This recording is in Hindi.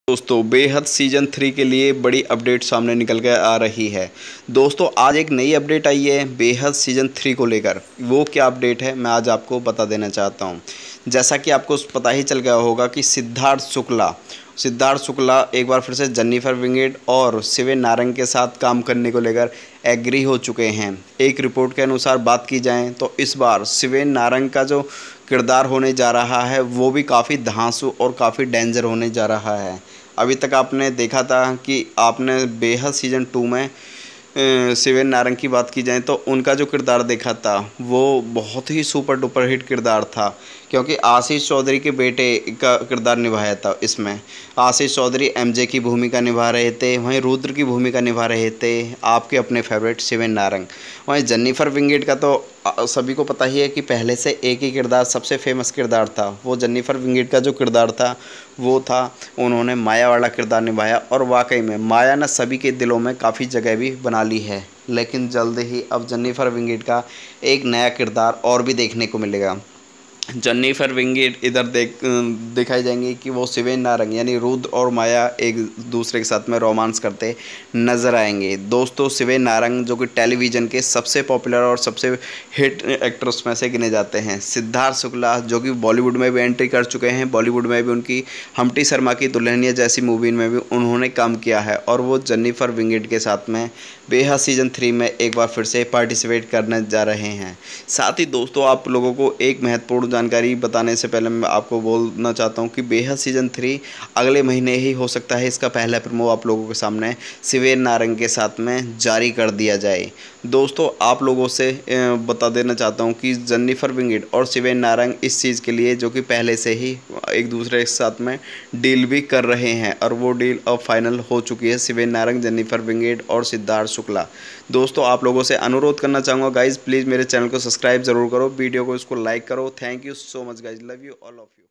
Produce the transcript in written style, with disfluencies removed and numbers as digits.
दोस्तों बेहद सीजन 3 के लिए बड़ी अपडेट सामने निकल कर आ रही है। दोस्तों आज एक नई अपडेट आई है बेहद सीजन 3 को लेकर। वो क्या अपडेट है मैं आज आपको बता देना चाहता हूं। जैसा कि आपको पता ही चल गया होगा कि सिद्धार्थ शुक्ला एक बार फिर से जेनिफर विंगेट और शिवेन नारंग के साथ काम करने को लेकर एग्री हो चुके हैं। एक रिपोर्ट के अनुसार बात की जाए तो इस बार शिवेन नारंग का जो किरदार होने जा रहा है वो भी काफ़ी धांसू और काफ़ी डेंजर होने जा रहा है। अभी तक आपने देखा था कि आपने बेहद सीज़न 2 में शिवेन नारंग की बात की जाए तो उनका जो किरदार देखा था वो बहुत ही सुपर डुपर हिट किरदार था, क्योंकि आशीष चौधरी के बेटे का किरदार निभाया था। इसमें आशीष चौधरी एमजे की भूमिका निभा रहे थे, वहीं रुद्र की भूमिका निभा रहे थे आपके अपने फेवरेट शिवेन नारंग। वहीं जेनिफर विंगेट का तो सभी को पता ही है कि पहले से एक ही किरदार सबसे फेमस किरदार था। वो जेनिफर विंगेट का जो किरदार था वो था, उन्होंने माया वाला किरदार निभाया और वाकई में माया ने सभी के दिलों में काफ़ी जगह भी बना ली है। लेकिन जल्द ही अब जेनिफर विंगेट का एक नया किरदार और भी देखने को मिलेगा। जेनिफर विंगेट इधर दिखाई जाएंगी कि वो शिवेन नारंग यानी रुद्र और माया एक दूसरे के साथ में रोमांस करते नजर आएंगे। दोस्तों शिवेन नारंग जो कि टेलीविज़न के सबसे पॉपुलर और सबसे हिट एक्ट्रेस में से गिने जाते हैं। सिद्धार्थ शुक्ला जो कि बॉलीवुड में भी एंट्री कर चुके हैं, बॉलीवुड में भी उनकी हम्टी शर्मा की दुल्हनिया जैसी मूवी में भी उन्होंने काम किया है और वो जेनिफर विंगेट के साथ में बेहद सीजन 3 में एक बार फिर से पार्टिसिपेट करने जा रहे हैं। साथ ही दोस्तों आप लोगों को एक महत्वपूर्ण जानकारी बताने से पहले मैं आपको बोलना चाहता हूं कि बेहद सीजन 3 अगले महीने ही हो सकता है इसका पहला प्रोमो आप लोगों के सामने शिवेन नारंग के साथ में जारी कर दिया जाए। दोस्तों आप लोगों से बता देना चाहता हूं कि जेनिफर विंगेट और शिवेन नारंग इस चीज़ के लिए जो कि पहले से ही एक दूसरे के साथ में डील भी कर रहे हैं और वो डील अब फाइनल हो चुकी है। शिवेन नारंग, जेनिफर विंगेट और सिद्धार्थ शुक्ला। दोस्तों आप लोगों से अनुरोध करना चाहूँगा गाइज प्लीज़ मेरे चैनल को सब्सक्राइब ज़रूर करो, वीडियो को इसको लाइक करो। Thank you so much guys, love you all of you.